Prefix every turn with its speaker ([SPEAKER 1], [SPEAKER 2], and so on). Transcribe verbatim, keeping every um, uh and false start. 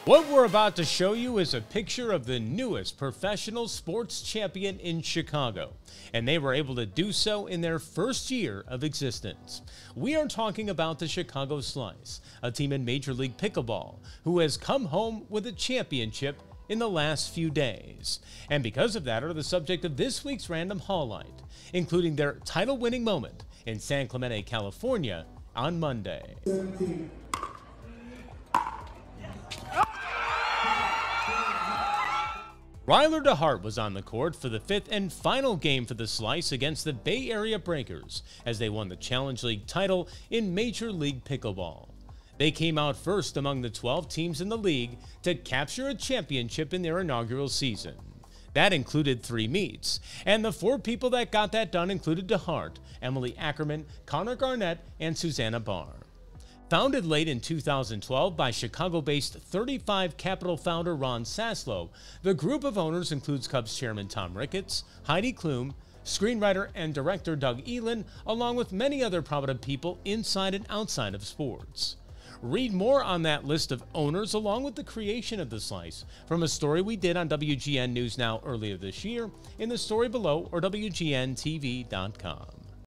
[SPEAKER 1] What we're about to show you is a picture of the newest professional sports champion in Chicago, and they were able to do so in their first year of existence. We are talking about the Chicago Slice, a team in Major League Pickleball, who has come home with a championship in the last few days, and because of that are the subject of this week's Random Hawlight, including their title-winning moment in San Clemente, California on Monday.
[SPEAKER 2] seventeen.
[SPEAKER 1] Ryler DeHart was on the court for the fifth and final game for the Slice against the Bay Area Breakers as they won the Challenge League title in Major League Pickleball. They came out first among the twelve teams in the league to capture a championship in their inaugural season. That included three meets, and the four people that got that done included DeHart, Emily Ackerman, Connor Garnett, and Susanna Barr. Founded late in two thousand twelve by Chicago-based thirty-five Capital founder Ron Saslow, the group of owners includes Cubs chairman Tom Ricketts, Heidi Klum, screenwriter and director Doug Elin, along with many other prominent people inside and outside of sports. Read more on that list of owners along with the creation of the Slice from a story we did on W G N News Now earlier this year in the story below or W G N T V dot com.